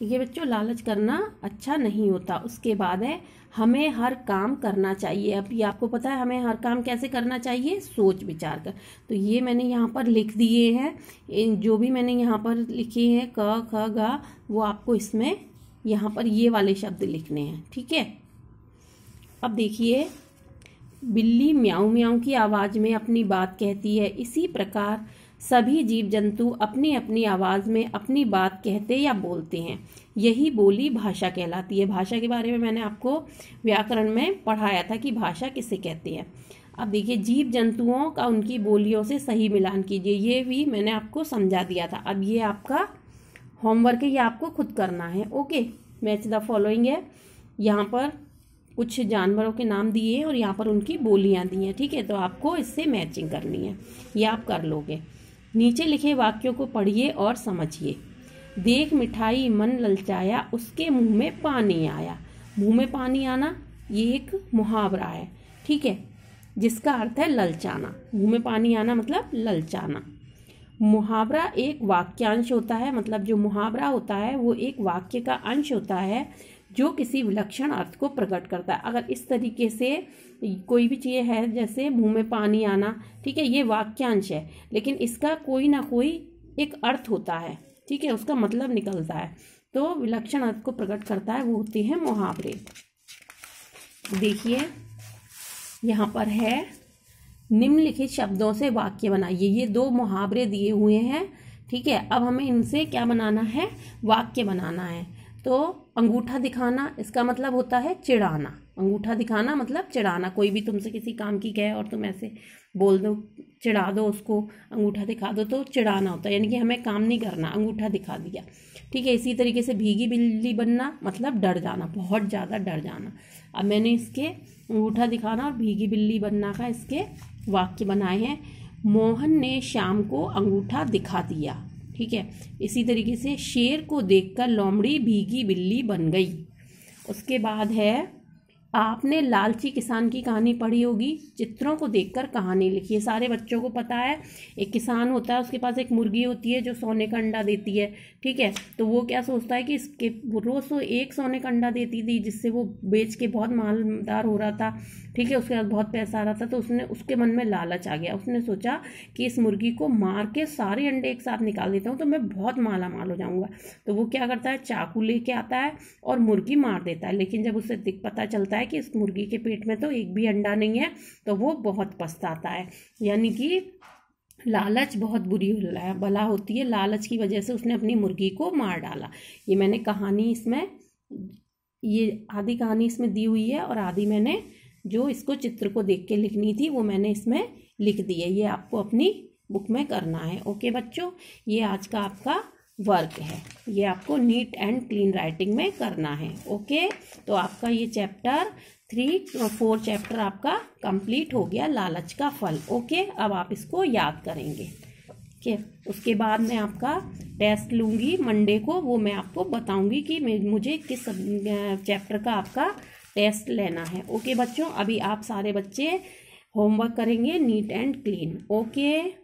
ठीक है बच्चों, लालच करना अच्छा नहीं होता। उसके बाद है हमें हर काम करना चाहिए। अब ये आपको पता है हमें हर काम कैसे करना चाहिए, सोच विचार कर। तो ये मैंने यहाँ पर लिख दिए हैं, जो भी मैंने यहाँ पर लिखे हैं क ख ग, वो आपको इसमें यहाँ पर ये वाले शब्द लिखने हैं। ठीक है, अब देखिए, बिल्ली म्याऊं म्याऊं की आवाज में अपनी बात कहती है, इसी प्रकार सभी जीव जंतु अपनी अपनी आवाज में अपनी बात कहते या बोलते हैं। यही बोली भाषा कहलाती है। भाषा के बारे में मैंने आपको व्याकरण में पढ़ाया था कि भाषा किसे कहते हैं। अब देखिए, जीव जंतुओं का उनकी बोलियों से सही मिलान कीजिए, ये भी मैंने आपको समझा दिया था। अब ये आपका होमवर्क है, ये आपको खुद करना है। ओके, मैच द फॉलोइंग है, यहाँ पर कुछ जानवरों के नाम दिए हैं और यहाँ पर उनकी बोलियाँ दी हैं। ठीक है, तो आपको इससे मैचिंग करनी है, ये आप कर लोगे। नीचे लिखे वाक्यों को पढ़िए और समझिए। देख मिठाई मन ललचाया, उसके मुंह में पानी आया। मुंह में पानी आना ये एक मुहावरा है। ठीक है, जिसका अर्थ है ललचाना। मुंह में पानी आना मतलब ललचाना। मुहावरा एक वाक्यांश होता है, मतलब जो मुहावरा होता है वो एक वाक्य का अंश होता है जो किसी विलक्षण अर्थ को प्रकट करता है। अगर इस तरीके से कोई भी चीज़ है, जैसे मुंह में पानी आना, ठीक है, ये वाक्यांश है, लेकिन इसका कोई ना कोई एक अर्थ होता है। ठीक है, उसका मतलब निकलता है, तो विलक्षण अर्थ को प्रकट करता है, वो होते हैं मुहावरे। देखिए यहाँ पर है, निम्नलिखित शब्दों से वाक्य बनाइए। ये 2 मुहावरे दिए हुए हैं। ठीक है, अब हमें इनसे क्या बनाना है, वाक्य बनाना है। तो अंगूठा दिखाना, इसका मतलब होता है चिढ़ाना। अंगूठा दिखाना मतलब चिढ़ाना। कोई भी तुमसे किसी काम की कहे और तुम ऐसे बोल दो, चिढ़ा दो उसको, अंगूठा दिखा दो, तो चिढ़ाना होता है, यानी कि हमें काम नहीं करना, अंगूठा दिखा दिया। ठीक है, इसी तरीके से भीगी बिल्ली बनना मतलब डर जाना, बहुत ज़्यादा डर जाना। अब मैंने इसके अंगूठा दिखाना और भीगी बिल्ली बनना का इसके वाक्य बनाए हैं। मोहन ने श्याम को अंगूठा दिखा दिया। ठीक है, इसी तरीके से शेर को देखकर लोमड़ी भीगी बिल्ली बन गई। उसके बाद है, आपने लालची किसान की कहानी पढ़ी होगी। चित्रों को देखकर कहानी लिखिए। सारे बच्चों को पता है, एक किसान होता है, उसके पास एक मुर्गी होती है जो सोने का अंडा देती है। ठीक है, तो वो क्या सोचता है कि इसके रोज वो 1 सोने का अंडा देती थी, जिससे वो बेच के बहुत मालदार हो रहा था। ठीक है, उसके बाद बहुत पैसा आ रहा था, तो उसके मन में लालच आ गया। उसने सोचा कि इस मुर्गी को मार के सारे अंडे एक साथ निकाल देता हूँ तो मैं बहुत माला माल हो जाऊंगा। तो वो क्या करता है, चाकू लेके आता है और मुर्गी मार देता है। लेकिन जब उसे पता चलता है कि इस मुर्गी के पेट में तो एक भी अंडा नहीं है, तो वो बहुत पछताता है। यानी कि लालच बहुत बुरी बला होती है। लालच की वजह से उसने अपनी मुर्गी को मार डाला। ये मैंने कहानी इसमें, ये आधी कहानी इसमें दी हुई है और आधी मैंने जो इसको चित्र को देख के लिखनी थी वो मैंने इसमें लिख दी है। ये आपको अपनी बुक में करना है। ओके बच्चों, ये आज का आपका वर्क है, ये आपको नीट एंड क्लीन राइटिंग में करना है। ओके, तो आपका ये चैप्टर 3 और 4 चैप्टर आपका कंप्लीट हो गया, लालच का फल। ओके, अब आप इसको याद करेंगे। ठीक है, उसके बाद मैं आपका टेस्ट लूँगी मंडे को, वो मैं आपको बताऊँगी कि मुझे किस चैप्टर का आपका टेस्ट लेना है। ओके बच्चों, अभी आप सारे बच्चे होमवर्क करेंगे नीट एंड क्लीन। ओके।